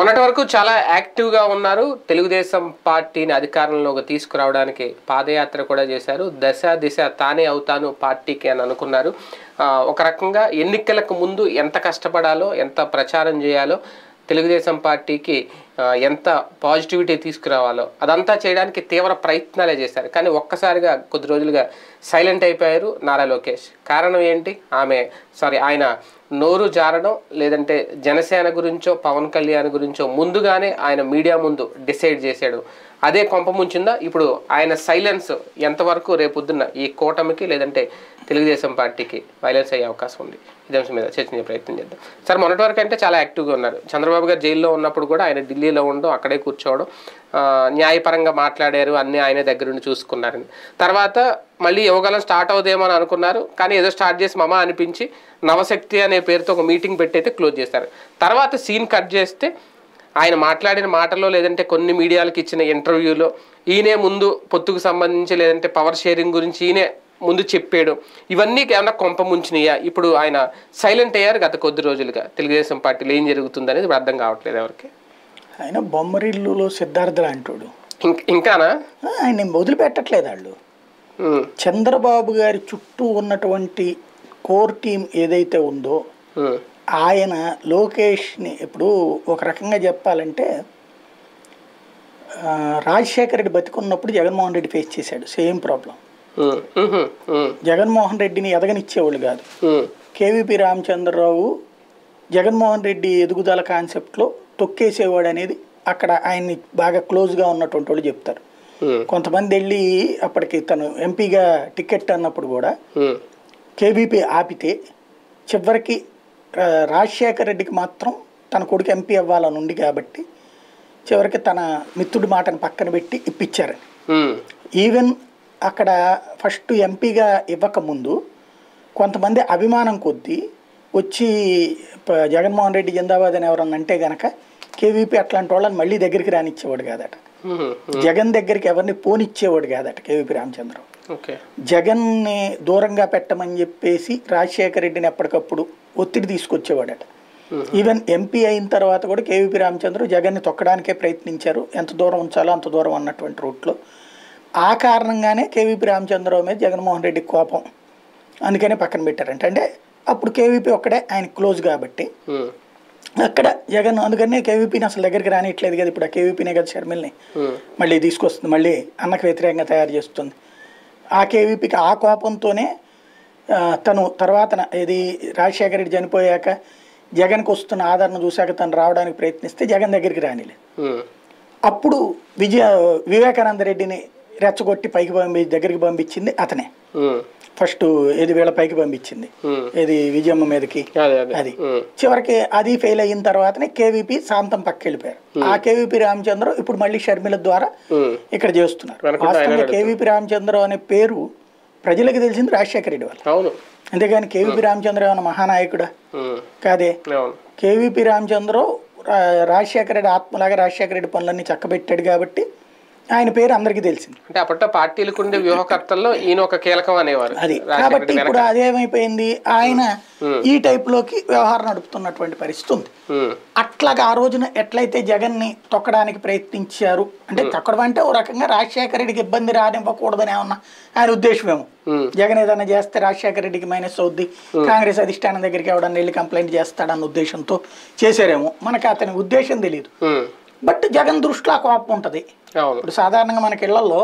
మొన్నటి వరకు చాలా యాక్టివ్గా ఉన్నారు. తెలుగుదేశం పార్టీని అధికారంలోకి తీసుకురావడానికి పాదయాత్ర కూడా చేశారు. దశ దిశ తానే అవుతాను పార్టీకి అని అనుకున్నారు. ఒక రకంగా ఎన్నికలకు ముందు ఎంత కష్టపడాలో, ఎంత ప్రచారం చేయాలో, తెలుగుదేశం పార్టీకి ఎంత పాజిటివిటీ తీసుకురావాలో అదంతా చేయడానికి తీవ్ర ప్రయత్నాలే చేశారు. కానీ ఒక్కసారిగా కొద్ది రోజులుగా సైలెంట్ అయిపోయారు నారా లోకేష్. కారణం ఏంటి? ఆయన నోరు జారడం, లేదంటే జనసేన గురించో పవన్ కళ్యాణ్ గురించో ముందుగానే ఆయన మీడియా ముందు డిసైడ్ చేశాడు. అదే కొంప ముంచిందా? ఇప్పుడు ఆయన సైలెన్స్ ఎంతవరకు రేపొద్దున్న ఈ కూటమికి లేదంటే తెలుగుదేశం పార్టీకి వైలెన్స్ అయ్యే అవకాశం ఉంది? ఇదే అంశం మీద చర్చించే ప్రయత్నం చేద్దాం. సార్, మొన్నటి వరకు అంటే చాలా యాక్టివ్గా ఉన్నారు. చంద్రబాబు గారు జైల్లో ఉన్నప్పుడు కూడా ఆయన ఢిల్లీలో ఉండడం, అక్కడే కూర్చోవడం, న్యాయపరంగా మాట్లాడారు, అన్నీ ఆయనే దగ్గరుండి చూసుకున్నారని. తర్వాత మళ్ళీ యువగలం స్టార్ట్ అవుదేమో అని అనుకున్నారు. కానీ ఏదో స్టార్ట్ చేసి మమ అనిపించి నవశక్తి అనే పేరుతో ఒక మీటింగ్ పెట్టి అయితే క్లోజ్ చేశారు. తర్వాత సీన్ కట్ చేస్తే ఆయన మాట్లాడిన మాటలో లేదంటే కొన్ని మీడియాలకు ఇచ్చిన ఇంటర్వ్యూలో ఈయనే ముందు పొత్తుకు సంబంధించి లేదంటే పవర్ షేరింగ్ గురించి ఈయనే ముందు చెప్పాడు. ఇవన్నీ ఏమన్నా కొంప ముంచినాయా? ఇప్పుడు ఆయన సైలెంట్ అయ్యారు గత కొద్ది రోజులుగా. తెలుగుదేశం పార్టీలో ఏం జరుగుతుంది అనేది అర్థం కావట్లేదు ఎవరికి. ఆయన బొమ్మరిల్లులో సిద్ధార్థ అంటాడు. ఇంకానా ఆయన వదిలిపెట్టట్లేదు వాళ్ళు. చంద్రబాబు గారి చుట్టూ ఉన్నటువంటి కోర్ టీం ఏదైతే ఉందో ఆయన లోకేష్ని ఇప్పుడు ఒక రకంగా చెప్పాలంటే రాజశేఖర రెడ్డి బతికున్నప్పుడు జగన్మోహన్ రెడ్డి ఫేస్ చేశాడు సేమ్ ప్రాబ్లం. జగన్మోహన్ రెడ్డిని ఎదగనిచ్చేవాళ్ళు కాదు. కేవీపీ రామచంద్రరావు జగన్మోహన్ రెడ్డి ఎదుగుదల కాన్సెప్ట్లో తొక్కేసేవాడు అనేది అక్కడ ఆయన్ని బాగా క్లోజ్గా ఉన్నటువంటి వాళ్ళు చెప్తారు. కొంతమంది వెళ్ళి అప్పటికి తను ఎంపీగా టికెట్ అన్నప్పుడు కూడా కేవీపీ ఆపితే చివరికి రాజశేఖర రెడ్డికి మాత్రం తన కొడుకు ఎంపీ అవ్వాలని ఉంది కాబట్టి చివరికి తన మిత్రుడి మాటను పక్కన పెట్టి ఇప్పించారని. ఈవెన్ అక్కడ ఫస్ట్ ఎంపీగా ఇవ్వకముందు కొంతమంది అభిమానం కొద్దీ వచ్చి జగన్మోహన్ రెడ్డి జిందాబాద్ అని ఎవరన్నా అంటే గనక కేవీపీ అట్లాంటి వాళ్ళని మళ్ళీ దగ్గరికి రానిచ్చేవాడు కాదట. జగన్ దగ్గరికి ఎవరిని పోనిచ్చేవాడు కాదట కేవీపీ రామచంద్రరావు. జగన్ని దూరంగా పెట్టమని చెప్పేసి రాజశేఖర రెడ్డిని ఎప్పటికప్పుడు ఒత్తిడి తీసుకొచ్చేవాడట. ఈవెన్ ఎంపీ అయిన తర్వాత కూడా కేవీపీ రామచంద్రరావు జగన్ని తొక్కడానికే ప్రయత్నించారు, ఎంత దూరం ఉంచాలో అంత దూరం అన్నటువంటి రూట్లో. ఆ కారణంగానే కేవీపీ రామచంద్రరావు మీద జగన్మోహన్ రెడ్డి కోపం, అందుకనే పక్కన పెట్టారంట. అంటే అప్పుడు కేవీపీ ఒక్కడే ఆయన క్లోజ్ కాబట్టి అక్కడ జగన్ అందుకనే కేవీపీని అసలు దగ్గరికి రానిట్లేదు కదా. ఇప్పుడు ఆ కేవీపీనే కదా షర్మిల్ని మళ్ళీ తీసుకొస్తుంది, మళ్ళీ అన్నకు వ్యతిరేకంగా తయారు చేస్తుంది. ఆ కేవీపీకి ఆ కోపంతోనే తను తర్వాత ఇది రాజశేఖర రెడ్డి చనిపోయాక జగన్కి వస్తున్న ఆదరణ చూశాక తను రావడానికి ప్రయత్నిస్తే జగన్ దగ్గరికి రానిలేదు. అప్పుడు వివేకానంద రెడ్డిని రెచ్చగొట్టి పైకి దగ్గరికి పంపించింది అతనే. ఫస్ట్ ఏది వీళ్ళ పైకి పంపించింది ఏది విజయమ్మ మీదకి. అది చివరికి అది ఫెయిల్ అయిన తర్వాతనే కేవీపీ శాంతం పక్క వెళ్ళిపోయారు. ఆ కేవీపీ రామచంద్రరావు ఇప్పుడు మళ్ళీ షర్మిల ద్వారా ఇక్కడ చేస్తున్నారు. వాస్తవంగా కేవీపీ రామచంద్రరావు అనే పేరు ప్రజలకు తెలిసింది రాజశేఖర రెడ్డి వాళ్ళు, అంతేగాని కేవీపీ రామచంద్రరావు అన్న మహానాయకుడా కాదే. కేవీపీ రామచంద్రరావు రాజశేఖర రెడ్డి ఆత్మలాగా రాజశేఖర రెడ్డి పనులన్నీ చక్కబెట్టాడు కాబట్టి ఆయన పేరు అందరికీ తెలిసింది. అంటే అప్పట్లో పార్టీలకు ఉండే వ్యూహకర్తల్లో ఈయన ఒక కీలకం అనేవారు. అది కాబట్టి ఇప్పుడు అదేమైపోయింది, ఆయన ఈ టైప్ లోకి వ్యవహారం నడుపుతున్నటువంటి పరిస్థితి ఉంది. అట్లాగా ఆ రోజున ఎట్లయితే జగన్ ని తొక్కడానికి ప్రయత్నించారు అంటే తొక్కడం అంటే ఓ రకంగా రాజశేఖర రెడ్డికి ఇబ్బంది రానివ్వకూడదని ఏమన్నా ఆయన ఉద్దేశమేమో. జగన్ ఏదైనా చేస్తే రాజశేఖర రెడ్డికి మైనస్ అవుద్ది, కాంగ్రెస్ అధిష్టానం దగ్గరికి ఎవడన్నా వెళ్ళి కంప్లైంట్ చేస్తాడన్న ఉద్దేశంతో చేశారేమో, మనకి అతని ఉద్దేశం తెలియదు. బట్ జగన్ దృష్టిలో ఆ కోపం ఉంటుంది. ఇప్పుడు సాధారణంగా మనకి ఇళ్లలో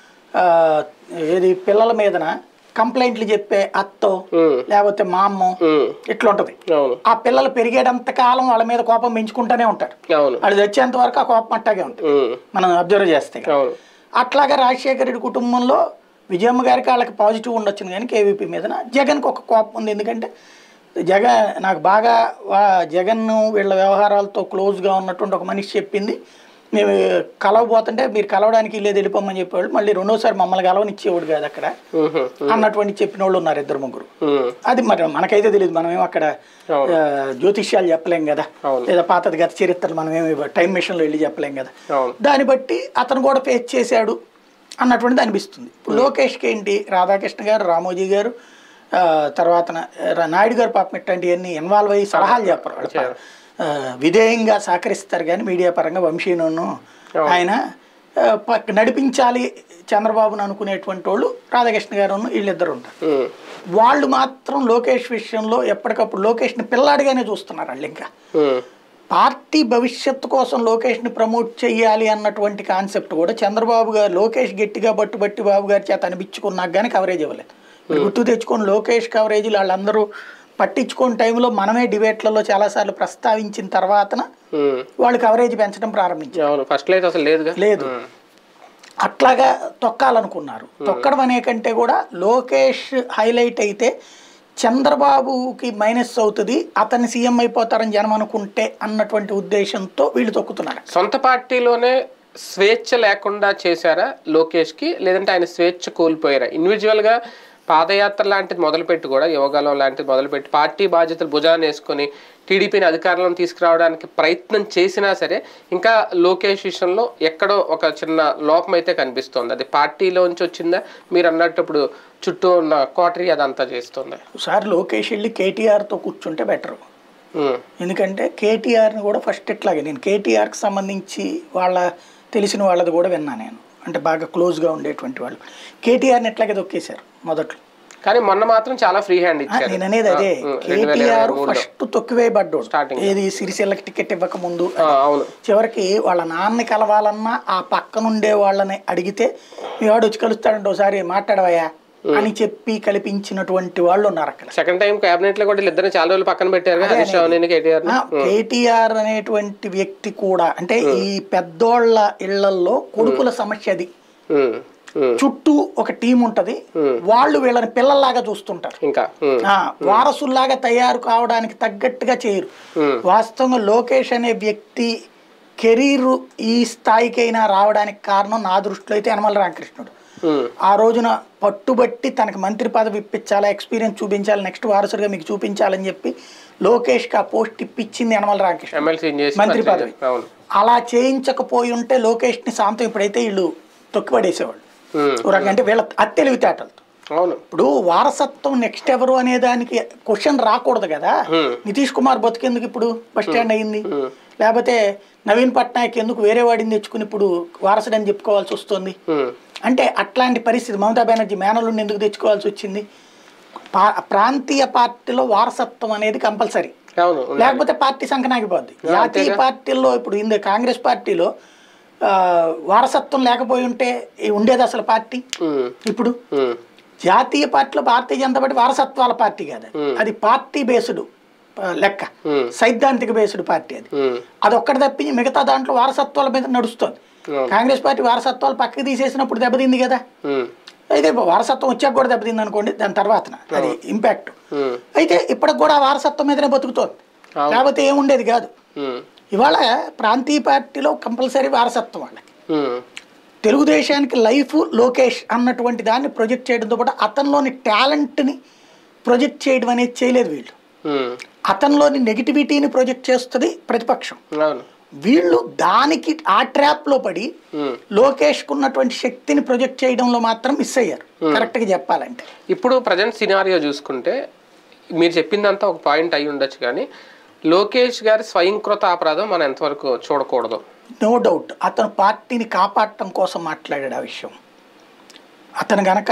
ఏది పిల్లల మీదన కంప్లైంట్లు చెప్పే అత్తో లేకపోతే మా అమ్మో ఇట్లా ఉంటది. ఆ పిల్లలు పెరిగేటంత కాలం వాళ్ళ మీద కోపం పెంచుకుంటూనే ఉంటారు. వాళ్ళు తెచ్చేంత వరకు ఆ కోపం అట్టాగే ఉంటుంది మనం అబ్జర్వ్ చేస్తే. అట్లాగా రాజశేఖర రెడ్డి కుటుంబంలో విజయమ్మ గారికి వాళ్ళకి పాజిటివ్ ఉండొచ్చు, కానీ కేవీపీ మీద జగన్కి ఒక కోపం ఉంది. ఎందుకంటే నాకు బాగా జగన్ వీళ్ళ వ్యవహారాలతో క్లోజ్గా ఉన్నటువంటి ఒక మనిషి చెప్పింది, మేము కలవబోతుంటే మీరు కలవడానికి లేదు వెళ్ళిపోమని చెప్పేవాళ్ళు, మళ్ళీ రెండోసారి మమ్మల్ని కలవనిచ్చేవాడు కాదు అక్కడ అన్నటువంటి చెప్పిన వాళ్ళు ఉన్నారు 2-3. అది మరి మనకైతే తెలియదు, మనమేమో అక్కడ జ్యోతిష్యాలు చెప్పలేం కదా, లేదా పాతది గత చరిత్రలు మనమేమి టైం మిషన్లో వెళ్ళి చెప్పలేం కదా. దాన్ని బట్టి అతను కూడా ఫేస్ చేశాడు అన్నటువంటిది అనిపిస్తుంది. ఇప్పుడు లోకేష్కి ఏంటి, రాధాకృష్ణ గారు, రామోజీ గారు, తర్వాత నాయుడు గారు పాపం ఇట్లాంటివన్నీ ఇన్వాల్వ్ అయ్యి సలహాలు చెప్పరు. విధేయంగా సహకరిస్తారు కానీ మీడియా పరంగా వంశీను ఆయన నడిపించాలి చంద్రబాబును అనుకునేటువంటి వాళ్ళు రాధాకృష్ణ గారు వీళ్ళిద్దరు ఉంటారు. వాళ్ళు మాత్రం లోకేష్ విషయంలో ఎప్పటికప్పుడు లోకేష్ని పిల్లాడిగానే చూస్తున్నారు. వాళ్ళు ఇంకా పార్టీ భవిష్యత్తు కోసం లోకేష్ని ప్రమోట్ చేయాలి అన్నటువంటి కాన్సెప్ట్ కూడా చంద్రబాబు గారు లోకేష్ గట్టిగా బట్టి బాబు గారి చేత అనిపించుకున్నాక కానీ కవరేజ్ ఇవ్వలేదు. గుర్తు తెచ్చుకొని లోకేష్ కవరేజీలు వాళ్ళందరూ పట్టించుకునే టైంలో మనమే డిబేట్లలో చాలాసార్లు ప్రస్తావించిన తర్వాతన వాళ్ళు కవరేజ్ పెంచడం ప్రారంభించారు. లేదు అట్లాగా తొక్కాలనుకున్నారు. తొక్కడం అనే కంటే కూడా లోకేష్ హైలైట్ అయితే చంద్రబాబుకి మైనస్ అవుతుంది, అతన్ని సీఎం అయిపోతారని జనం అనుకుంటే అన్నటువంటి ఉద్దేశంతో వీళ్ళు తొక్కుతున్నారు. సొంత పార్టీలోనే స్వేచ్ఛ లేకుండా చేశారా లోకేష్కి, లేదంటే ఆయన స్వేచ్ఛ కోల్పోయారా? ఇండివిజువల్గా పాదయాత్ర లాంటిది మొదలుపెట్టి కూడా యోగాలం లాంటిది మొదలుపెట్టి పార్టీ బాధ్యతలు భుజాన్ని వేసుకొని టీడీపీని అధికారంలో తీసుకురావడానికి ప్రయత్నం చేసినా సరే ఇంకా లోకేష్ విషయంలో ఎక్కడో ఒక చిన్న లోపం అయితే కనిపిస్తోంది. అది పార్టీలోంచి వచ్చిందా, మీరు అన్నట్టు ఇప్పుడు చుట్టూ ఉన్న కోటరీ అదంతా చేస్తుంది? ఒకసారి లోకేష్ వెళ్ళి కేటీఆర్తో కూర్చుంటే బెటర్. ఎందుకంటే కేటీఆర్ని కూడా ఫస్ట్ ఇట్లాగే నేను కేటీఆర్కి సంబంధించి వాళ్ళ తెలిసిన వాళ్ళది కూడా విన్నా నేను, అంటే బాగా క్లోజ్గా ఉండేటువంటి వాళ్ళు కేటీఆర్ని ఎట్లాగే దొక్కేశారు మొదట్లో. కానీ మొన్న మాత్రం చాలా ఫ్రీ హ్యాండ్ ఇచ్చారు. నేను అనేది అదే, కేటీఆర్ ఫస్ట్ తొక్కివేయబడ్డాడు. ఏది సిరిసిల్లకి టికెట్ ఇవ్వక ముందు. చివరికి వాళ్ళ నాన్నని కలవాలన్నా ఆ పక్కనుండే వాళ్ళని అడిగితే మీ వాడు వచ్చి కలుస్తాడంటే ఒకసారి మాట్లాడవయ్యా అని చెప్పి కల్పించినటువంటి వాళ్ళు ఉన్నారు అక్కడ. సెకండ్ టైం కేబినెట్ లో కూడా ఇద్దరు చాలా రోజులు పక్కన పెట్టారు. కేటీఆర్ అనేటువంటి వ్యక్తి కూడా అంటే ఈ పెద్దోళ్ల ఇళ్లలో కొడుకుల సమస్య అది. చుట్టూ ఒక టీం ఉంటది, వాళ్ళు వీళ్ళని పిల్లల్లాగా చూస్తుంటారు, ఇంకా వారసుల్లాగా తయారు కావడానికి తగ్గట్టుగా చేయరు. వాస్తవంగా లోకేష్ అనే వ్యక్తి కెరీర్ ఈ స్థాయికైనా రావడానికి కారణం నా దృష్టిలో అయితే యనమల రామకృష్ణుడు. ఆ రోజున పట్టుబట్టి తనకు మంత్రి పదవి ఇప్పించాలా, ఎక్స్పీరియన్స్ చూపించాలి, నెక్స్ట్ వారసుడిగా మీకు చూపించాలని చెప్పి లోకేష్కి ఆ పోస్ట్ ఇప్పించింది యనమల రామకృష్ణ, మంత్రి పదవి. అలా చేయించకపోయి ఉంటే లోకేష్ని శాంతం ఇప్పుడైతే వీళ్ళు తొక్కిపడేసేవాళ్ళు. అంటే వీళ్ళ అత్తెలివితేటలతో. ఇప్పుడు వారసత్వం నెక్స్ట్ ఎవరు అనే దానికి క్వశ్చన్ రాకూడదు కదా. నితీష్ కుమార్ బతుకెందుకు ఇప్పుడు బస్ స్టాండ్ అయింది, లేకపోతే నవీన్ పట్నాయక్ ఎందుకు వేరే వాడిని తెచ్చుకుని ఇప్పుడు వారసుడు అని చెప్పుకోవాల్సి వస్తుంది. అంటే అట్లాంటి పరిస్థితి. మమతా బెనర్జీ మేనలుండి ఎందుకు తెచ్చుకోవాల్సి వచ్చింది? ప్రాంతీయ పార్టీలో వారసత్వం అనేది కంపల్సరీ, లేకపోతే పార్టీ సంకనాగిపోద్ది. జాతీయ పార్టీల్లో ఇప్పుడు కాంగ్రెస్ పార్టీలో వారసత్వం లేకపోయి ఉంటే ఉండేది అసలు పార్టీ. ఇప్పుడు జాతీయ పార్టీలో భారతీయ జనతా పార్టీ వారసత్వాల పార్టీ కాదు, అది పార్టీ బేస్డ్ లెక్క, సైద్ధాంతిక బేస్డ్ పార్టీ. అది ఒక్కటి తప్పించి మిగతా దాంట్లో వారసత్వాల మీద నడుస్తుంది. కాంగ్రెస్ పార్టీ వారసత్వాలు పక్కకి తీసేసినప్పుడు దెబ్బతింది కదా. అయితే వారసత్వం వచ్చాక కూడా దెబ్బతింది అనుకోండి, దాని తర్వాత అది ఇంపాక్ట్. అయితే ఇప్పటికి కూడా వారసత్వం మీదనే బతుకుతోంది, లేకపోతే ఏముండేది కాదు. ఇవాళ ప్రాంతీయ పార్టీలో కంపల్సరీ వారసత్వం వాళ్ళకి. తెలుగుదేశానికి లైఫ్ లోకేష్ అన్నటువంటి దాన్ని ప్రొజెక్ట్ చేయడంతో పాటు అతనిలోని టాలెంట్ని ప్రొజెక్ట్ చేయడం అనేది చేయలేదు వీళ్ళు. అతనిలోని నెగిటివిటీని ప్రొజెక్ట్ చేస్తుంది ప్రతిపక్షం. వీళ్ళు దానికి ఆ ట్రాప్లో పడి లోకేష్కు ఉన్నటువంటి శక్తిని ప్రొజెక్ట్ చేయడంలో మాత్రం మిస్ అయ్యారు, కరెక్ట్గా చెప్పాలంటే. ఇప్పుడు ప్రజెంట్ సినారియో చూసుకుంటే మీరు చెప్పిందంతా ఒక పాయింట్ అయి ఉండొచ్చు, కానీ లోకేష్ గారి స్వయంకృత అపరాధం మనం ఎంతవరకు చూడకూడదు? నో డౌట్ అతను పార్టీని కాపాడటం కోసం మాట్లాడాడు ఆ విషయం. అతను గనక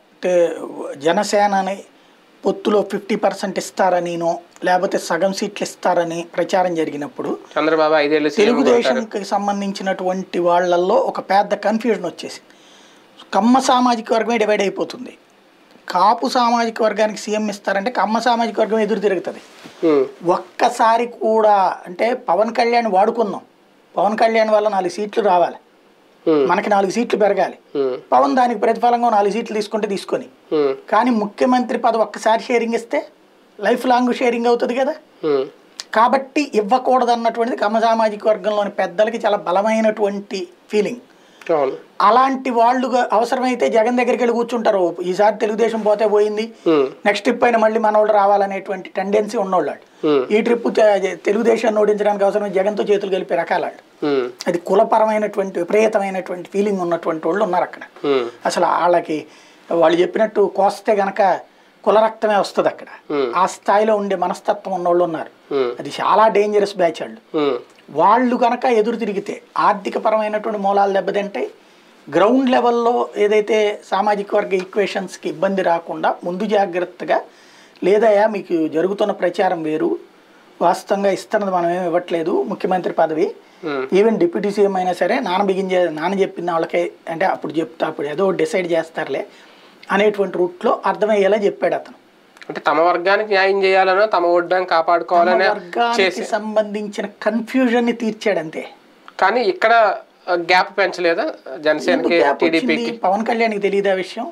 జనసేనని పొత్తులో 50% ఇస్తారనినో లేకపోతే సగం సీట్లు ఇస్తారని ప్రచారం జరిగినప్పుడు చంద్రబాబు 5 ఏళ్ళు తెలుగుదేశంకి సంబంధించినటువంటి వాళ్ళల్లో ఒక పెద్ద కన్ఫ్యూజన్ వచ్చేసింది. కమ్మ సామాజిక వర్గమే డివైడ్ అయిపోతుంది. కాపు సామాజిక వర్గానికి సీఎం ఇస్తారంటే కమ్మ సామాజిక వర్గం ఎదురు తిరుగుతుంది. ఒక్కసారి కూడా అంటే పవన్ కళ్యాణ్ వాడుకుందాం, పవన్ కళ్యాణ్ వల్ల 4 సీట్లు రావాలి, మనకి 4 సీట్లు పెరగాలి, పవన్ దానికి ప్రతిఫలంగా 4 సీట్లు తీసుకుంటే తీసుకొని, కానీ ముఖ్యమంత్రి పదవి ఒక్కసారి షేరింగ్ ఇస్తే లైఫ్ లాంగ్ షేరింగ్ అవుతుంది కదా. కాబట్టి ఇవ్వకూడదు అన్నటువంటిది కమ్మ సామాజిక వర్గంలోని పెద్దలకి చాలా బలమైనటువంటి ఫీలింగ్. అలాంటి వాళ్ళు అవసరమైతే జగన్ దగ్గరికి వెళ్ళి కూర్చుంటారు. ఈసారి తెలుగుదేశం పోతే పోయింది, నెక్స్ట్ ట్రిప్ అయినా మళ్ళీ మనోళ్ళు రావాలనేటువంటి టెండెన్సీ ఉన్నోళ్ళు. ఈ ట్రిప్ తెలుగుదేశాన్ని ఓడించడానికి అవసరమైన జగన్తో చేతులు కలిపే రకాలాడు. అది కులపరమైనటువంటి విపరీతమైనటువంటి ఫీలింగ్ ఉన్నటువంటి వాళ్ళు ఉన్నారు అక్కడ. అసలు వాళ్ళకి వాళ్ళు చెప్పినట్టు కోస్తే గనక కుల రక్తమే వస్తుంది అక్కడ. ఆ స్థాయిలో ఉండే మనస్తత్వం ఉన్నోళ్ళు ఉన్నారు. అది చాలా డేంజరస్ బ్యాచ్ వాళ్ళు కనుక ఎదురు తిరిగితే ఆర్థిక పరమైనటువంటి మూలాలు దెబ్బతింటాయి. గ్రౌండ్ లెవెల్లో ఏదైతే సామాజిక వర్గ ఈక్వేషన్స్కి ఇబ్బంది రాకుండా ముందు జాగ్రత్తగా, లేదయా మీకు జరుగుతున్న ప్రచారం వేరు, వాస్తవంగా ఇస్తున్నది మనం ఏమి ఇవ్వట్లేదు, ముఖ్యమంత్రి పదవి ఈవెన్ డిప్యూటీ సీఎం అయినా సరే నాన్న చెప్పింది వాళ్ళకే అంటే అప్పుడు చెప్తా అప్పుడు ఏదో డిసైడ్ చేస్తారులే అనేటువంటి రూట్లో అర్థమయ్యేలా చెప్పాడు అతను. అంటే తమ వర్గానికి న్యాయం చేయాలనో తమ ఓట్ బ్యాంక్ కాపాడుకోవాలనే వర్గానికి సంబంధించిన కన్ఫ్యూజన్ ని తీర్చాడు అంతే. కానీ ఇక్కడ గ్యాప్ పెంచలేదా జనసేనకి టీడీపీకి? పవన్ కళ్యాణ్కి తెలియదా విషయం?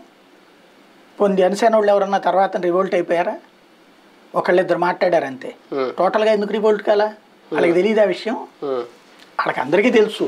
పోనీ జనసేన వాళ్ళు ఎవరన్నా తర్వాత రివోల్ట్ అయిపోయారా? ఒకళ్ళిద్దరు మాట్లాడారు అంతే. టోటల్ గా ఎందుకు రివోల్ట్ కాలా? వాళ్ళకి తెలియదా విషయం? వాళ్ళకి అందరికీ తెలుసు.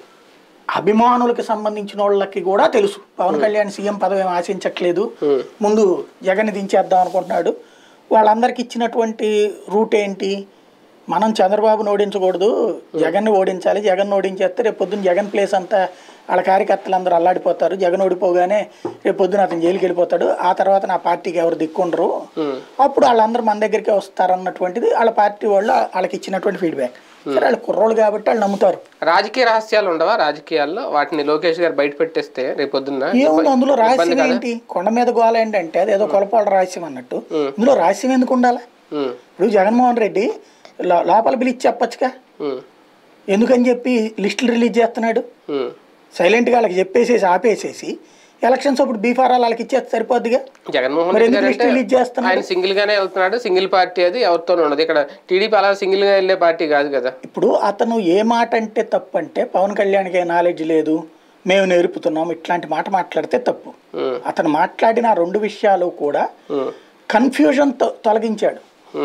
అభిమానులకు సంబంధించిన వాళ్ళకి కూడా తెలుసు పవన్ కళ్యాణ్ సీఎం పదవి ఏం ఆశించట్లేదు, ముందు జగన్ దించేద్దాం అనుకుంటున్నాడు. వాళ్ళందరికి ఇచ్చినటువంటి రూట్ ఏంటి? మనం చంద్రబాబుని ఓడించకూడదు, జగన్ని ఓడించాలి. జగన్ ఓడించేస్తే రేపు పొద్దున్న జగన్ ప్లేస్ అంతా వాళ్ళ కార్యకర్తలు అందరూ అల్లాడిపోతారు. జగన్ ఓడిపోగానే రేపు పొద్దున అతను జైలుకి వెళ్ళిపోతాడు. ఆ తర్వాత నా పార్టీకి ఎవరు దిక్కుండరు, అప్పుడు వాళ్ళందరూ మన దగ్గరికి వస్తారన్నటువంటిది వాళ్ళ పార్టీ వాళ్ళు వాళ్ళకి ఇచ్చినటువంటి ఫీడ్బ్యాక్. సరే వాళ్ళు కుర్రోళ్ళు కాబట్టి వాళ్ళు నమ్ముతారు. రాజకీయ రహస్యాలు ఉండవా రాజకీయాల్లో? వాటిని లోకేష్ గారు బయట పెట్టేస్తే రేపు పొద్దున్న ఏముంది అందులో రహస్యం ఏంటి? కొండ మీద గోల ఏంటంటే అది ఏదో కొలపాల రహస్యం అన్నట్టు. ఇందులో రహస్యం ఎందుకు ఉండాలి? ఇప్పుడు జగన్మోహన్ రెడ్డి లోపల పిలిచి చెప్పచ్చుగా, ఎందుకని చెప్పి లిస్టులు రిలీజ్ చేస్తున్నాడు. సైలెంట్గా వాళ్ళకి చెప్పేసేసి ఆపేసేసి ఎలక్షన్స్ అప్పుడు బీఫారాలు వాళ్ళకి ఇచ్చేస్తే సరిపోద్దిగా. జగన్మోహన్ రెడ్డి రిలీజ్ చేస్తున్నాడు, ఆయన సింగిల్ గానే వెళ్తున్నాడు. సింగిల్ పార్టీ అది ఎవరితో ఉండదు. ఇక్కడ టీడీపీ అలా సింగిల్ గా వెళ్ళే పార్టీ కాదు కదా. ఇప్పుడు అతను ఏ మాట అంటే తప్పు అంటే పవన్ కళ్యాణ్కి నాలెడ్జ్ లేదు, మేము నేర్పుతున్నాం, ఇట్లాంటి మాట మాట్లాడితే తప్పు. అతను మాట్లాడిన 2 విషయాలు కూడా కన్ఫ్యూజన్ తొలగించాడు,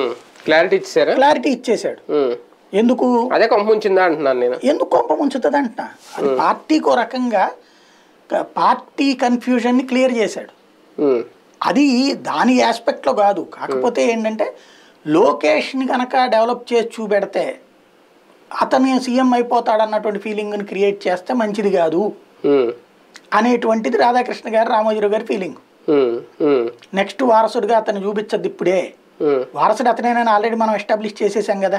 క్లారిటీ ఇచ్చేసాడు. ఎందుకు అదే కొంప ముంచిందా అంటున్నాను నేను. ఎందుకు కొంప ముంచుతుంది అంటున్నా? అది పార్టీకో రకంగా పార్టీ కన్ఫ్యూజన్ ని క్లియర్ చేశాడు. అది దాని ఆస్పెక్ట్ లో కాదు. కాకపోతే ఏంటంటే లోకేష్ ని కనుక డెవలప్ చేసి చూపెడితే అతను సీఎం అయిపోతాడు అన్నటువంటి ఫీలింగ్ ని క్రియేట్ చేస్తే మంచిది కాదు అనేటువంటిది రాధాకృష్ణ గారు రామోజీరావు గారి ఫీలింగ్. నెక్స్ట్ వారసుడిగా అతను చూపించద్దు ఇప్పుడే. వారసుడు అతనేనని ఆల్రెడీ మనం ఎస్టాబ్లిష్ చేసేసాం కదా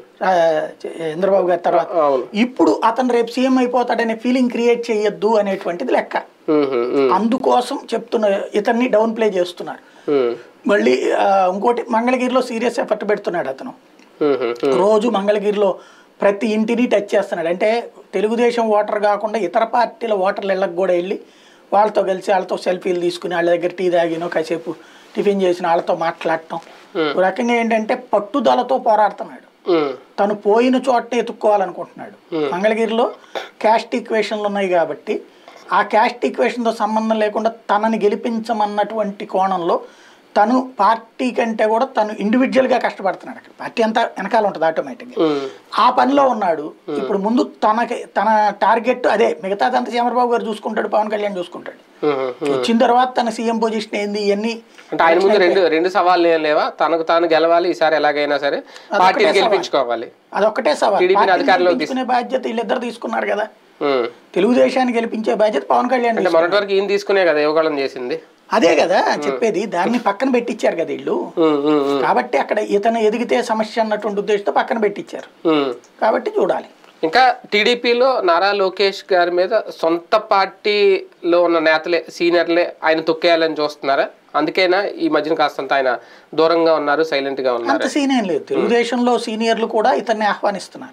చంద్రబాబు గారి తర్వాత. ఇప్పుడు అతను రేపు సీఎం అయిపోతాడనే ఫీలింగ్ క్రియేట్ చేయొద్దు అనేటువంటిది లెక్క. అందుకోసం చెప్తున్న ఇతన్ని డౌన్ ప్లే చేస్తున్నారు. మళ్ళీ ఇంకోటి మంగళగిరిలో సీరియస్ ఎఫర్ట్ పెడుతున్నాడు అతను. రోజు మంగళగిరిలో ప్రతి ఇంటిని టచ్ చేస్తున్నాడు. అంటే తెలుగుదేశం ఓటర్ కాకుండా ఇతర పార్టీల ఓటర్ల ఇళ్ళకి కూడా వెళ్ళి వాళ్ళతో కలిసి వాళ్ళతో సెల్ఫీలు తీసుకుని వాళ్ళ దగ్గర టీ తాగినో కాసేపు టిఫిన్ చేసిన వాళ్ళతో మాట్లాడటం. రకంగా ఏంటంటే పట్టుదలతో పోరాడుతున్నాడు. తను పోయిన చోటనే ఎత్తుక్కోవాలనుకుంటున్నాడు. మంగళగిరిలో క్యాస్ట్ ఈక్వేషన్లు ఉన్నాయి కాబట్టి ఆ క్యాస్ట్ ఈక్వేషన్తో సంబంధం లేకుండా తనని గెలిపించమన్నటువంటి కోణంలో తను పార్టీ కంటే కూడా తను ఇండివిజువల్గా కష్టపడుతున్నాడు. అక్కడ పార్టీ అంతా వెనకాల ఉంటుంది ఆటోమేటిక్గా. ఆ పనిలో ఉన్నాడు. ఇప్పుడు ముందు తన టార్గెట్ అదే. మిగతాదంతా చంద్రబాబు గారు చూసుకుంటాడు, పవన్ కళ్యాణ్ చూసుకుంటాడు. వచ్చిన తర్వాత తన సీఎం పొజిషన్ ఏంది ఇవన్నీ అంటే ఆయన ముందు రెండు సవాళ్ళు ఏం లేవా? తనకు తాను గెలవాలి ఈసారి ఎలాగైనా సరే, పార్టీని గెలిపించుకోవాలి, అదొక్కటే సవాల్. తీసుకునే బాధ్యత వీళ్ళిద్దరు తీసుకున్నారు కదా. తెలుగుదేశాన్ని గెలిపించే బాధ్యత పవన్ కళ్యాణ్. మొన్నటి వరకు ఈయన తీసుకునే కదా యువకాలం చేసింది. అదే కదా చెప్పేది. దాన్ని పక్కన పెట్టించారు కదా వీళ్ళు. కాబట్టి అక్కడ ఇతను ఎదిగితే సమస్య అన్నటువంటి ఉద్దేశంతో పక్కన పెట్టించారు. కాబట్టి చూడాలి. ఇంకా టీడీపీలో నారా లోకేష్ గారి మీద సొంత పార్టీలో ఉన్న నేతలే, సీనియర్లే ఆయన తొక్కేయాలని చూస్తున్నారా? అందుకేనా ఈ మధ్యన కాస్తంత ఆయన దూరంగా ఉన్నారు, సైలెంట్ గా ఉన్నారు? అంత సీన్ ఏం లేదు. తెలుగుదేశంలో సీనియర్లు కూడా ఇతన్ని ఆహ్వానిస్తున్నారు.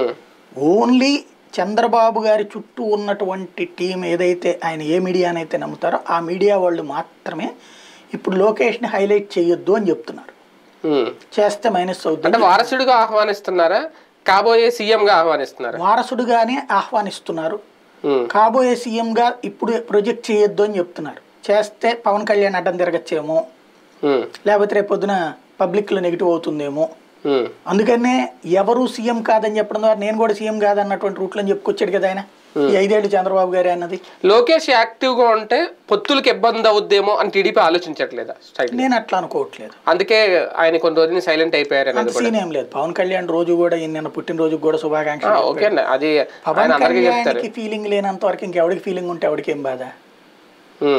ఓన్లీ చంద్రబాబు గారి చుట్టూ ఉన్నటువంటి టీం ఏదైతే ఆయన ఏ మీడియానైతే నమ్ముతారో ఆ మీడియా వాళ్ళు మాత్రమే ఇప్పుడు లోకేష్ని హైలైట్ చేయొద్దు అని చెప్తున్నారు. చేస్తే మైనస్ అవుతుంది. అంటే వారసుడిగా ఆహ్వానిస్తున్నారా, కాబోయే సీఎం గా ఆహ్వానిస్తున్నారు? వారసుడుగానే ఆహ్వానిస్తున్నారు. కాబోయే సీఎం గా ఇప్పుడు ప్రొజెక్ట్ చేయొద్దు అని చెప్తున్నారు. చేస్తే పవన్ కళ్యాణ్ అడ్డం తిరగచ్చేమో, లేకపోతే రేపు పొద్దున పబ్లిక్ లో నెగిటివ్ అవుతుందేమో. అందుకనే ఎవరు సీఎం కాదని చెప్పడం ద్వారా నేను కూడా సీఎం కాదన్నటువంటి రూట్లో చెప్పుకొచ్చాడు కదా ఆయన. ఈ 5 ఏళ్ళు చంద్రబాబు గారు అన్నది. లోకేష్ యాక్టివ్ గా ఉంటే పొత్తులకు ఇబ్బంది అవుద్దేమో అని టీడీపీ ఆలోచించట్లేదా? నేను అట్లా అనుకోవట్లేదు. అందుకే ఆయన కొన్ని రోజులు సైలెంట్ అయిపోయారు. సీన్ ఏం లేదు. పవన్ కళ్యాణ్ రోజు కూడా నిన్న పుట్టినరోజు కూడా శుభాకాంక్షలు. ఓకే, అది పవన్ కళ్యాణ్కి ఫీలింగ్ లేనంత వరకు ఇంకెవడికి ఫీలింగ్ ఉంటే ఎవరికి ఏం బాధ?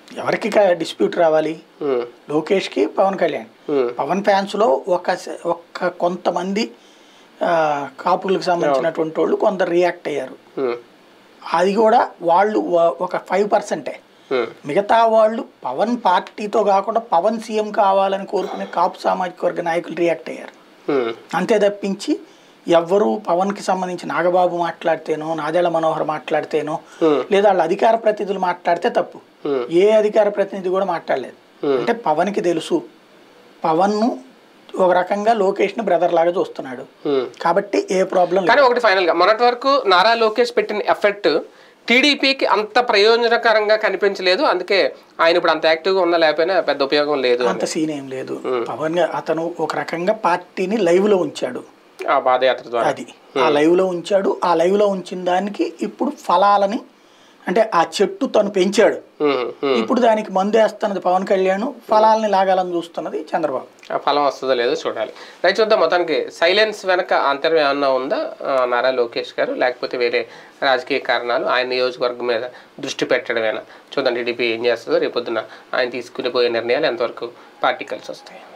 ఎవరికి డిస్ప్యూట్ రావాలి? లోకేష్కి, పవన్ కళ్యాణ్. పవన్ ఫ్యాన్స్లో ఒక కొంతమంది కాపులకు సంబంధించినటువంటి వాళ్ళు కొందరు రియాక్ట్ అయ్యారు. అది కూడా వాళ్ళు ఒక 5%. మిగతా వాళ్ళు పవన్ పార్టీతో కాకుండా పవన్ సీఎం కావాలని కోరుకునే కాపు సామాజిక వర్గ నాయకులు రియాక్ట్ అయ్యారు. అంతే తప్పించి ఎవ్వరు పవన్కి సంబంధించి నాగబాబు మాట్లాడితేనో, నాదెళ్ల మనోహర్ మాట్లాడితేనో, లేదా వాళ్ళ అధికార ప్రతినిధులు మాట్లాడితే తప్పు. ఏ అధికార ప్రతినిధి కూడా మాట్లాడలేదు. అంటే పవన్కి తెలుసు, పవన్ను ఒక రకంగా లోకేష్ని బ్రదర్ లాగా చూస్తున్నాడు కాబట్టి ఏ ప్రాబ్లం. కానీ ఒకటి ఫైనల్ గా, మొన్నటి వరకు నారా లోకేష్ పెట్టిన ఎఫెక్ట్ టీడీపీకి అంత ప్రయోజనకరంగా కనిపించలేదు. అందుకే ఆయన ఇప్పుడు అంత యాక్టివ్గా ఉన్నా లేకపోయినా పెద్ద ఉపయోగం లేదు, అంత సీన్ ఏం లేదు. పవన్ అతను ఒక రకంగా పార్టీని లైవ్ లో ఉంచాడు ఆ పాదయాత్ర ద్వారా. అది ఆ లైవ్ లో ఉంచాడు. ఆ లైవ్ లో ఉంచిన దానికి ఇప్పుడు ఫలాలని, అంటే ఆ చెట్టు తను పెంచాడు, ఇప్పుడు దానికి మందు వేస్తున్నది పవన్ కళ్యాణ్, ఫలాలని లాగాలని చూస్తున్నది చంద్రబాబు. ఆ ఫలం వస్తుందో లేదో చూడాలి. రైట్, చూద్దాం. మొత్తానికి సైలెన్స్ వెనక అంతరం ఏమన్నా ఉందా నారా లోకేష్ గారు, లేకపోతే వేరే రాజకీయ కారణాలు, ఆయన నియోజకవర్గం మీద దృష్టి పెట్టడమేనా? చూద్దాం టీడీపీ ఏం చేస్తుందో. రేపొద్దున ఆయన తీసుకుని పోయే నిర్ణయాలు ఎంతవరకు పార్టీ కలిసి వస్తాయి.